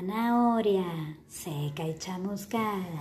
Zanahoria seca y chamuscada,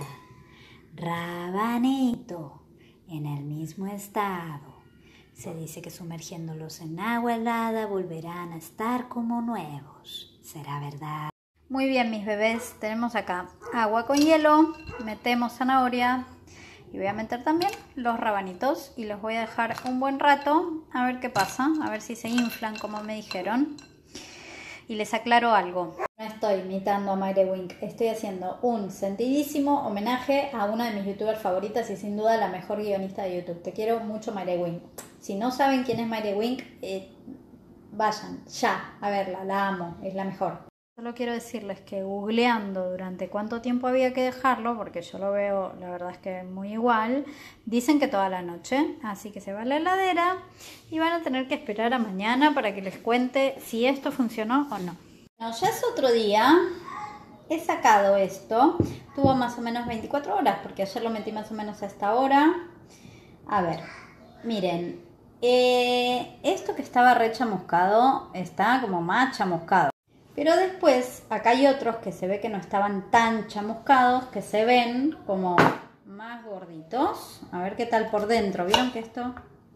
rabanito en el mismo estado. Se dice que sumergiéndolos en agua helada volverán a estar como nuevos. ¿Será verdad? Muy bien, mis bebés, tenemos acá agua con hielo, metemos zanahoria y voy a meter también los rabanitos y los voy a dejar un buen rato a ver qué pasa, a ver si se inflan como me dijeron. Y les aclaro algo, no estoy imitando a Mayre Wink, estoy haciendo un sentidísimo homenaje a una de mis youtubers favoritas y sin duda la mejor guionista de YouTube. Te quiero mucho, Mayre Wink. Si no saben quién es Mayre Wink, vayan ya a verla, la amo, es la mejor. Solo quiero decirles que googleando durante cuánto tiempo había que dejarlo, porque yo lo veo, la verdad es que muy igual, dicen que toda la noche, así que se va a la heladera y van a tener que esperar a mañana para que les cuente si esto funcionó o no. Bueno, ya es otro día, he sacado esto, tuvo más o menos 24 horas, porque ayer lo metí más o menos a esta hora. A ver, miren, esto que estaba re chamuscado, está como más chamuscado. Pero después, acá hay otros que se ve que no estaban tan chamuscados, que se ven como más gorditos. A ver qué tal por dentro. ¿Vieron que esto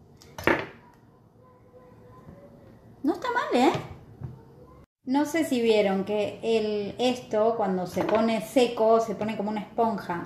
no está mal, eh? No sé si vieron que esto cuando se pone seco, se pone como una esponja.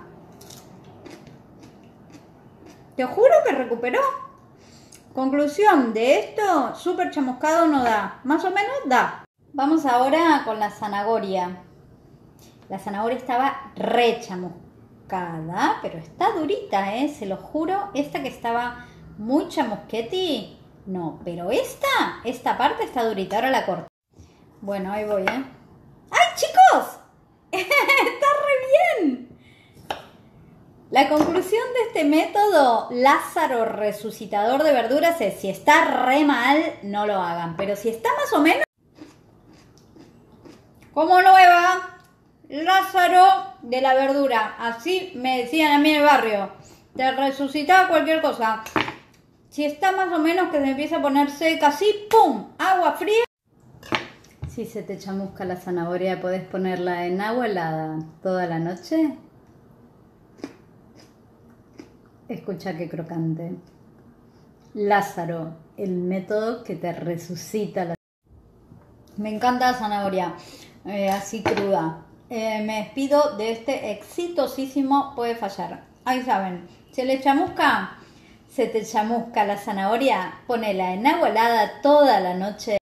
Te juro que recuperó. Conclusión de esto, súper chamuscado no da. Más o menos da. Vamos ahora con la zanahoria. La zanahoria estaba re chamuscada, pero está durita, se lo juro. Esta que estaba muy chamusqueti, no, pero esta parte está durita. Ahora la corto. Bueno, ahí voy, ¡Ay, chicos! ¡Está re bien! La conclusión de este método Lázaro resucitador de verduras es: si está re mal, no lo hagan. Pero si está más o menos como nueva, Lázaro de la verdura. Así me decían a mí en el barrio. Te resucitaba cualquier cosa. Si está más o menos que se empieza a poner seca, así, ¡pum! Agua fría. Si se te chamusca la zanahoria, ¿podés ponerla en agua helada toda la noche? Escucha qué crocante. Lázaro, el método que te resucita la... Me encanta la zanahoria. Así cruda. Me despido de este exitosísimo Puede Fallar. Ahí saben, se te chamusca la zanahoria, ponela en agua helada toda la noche.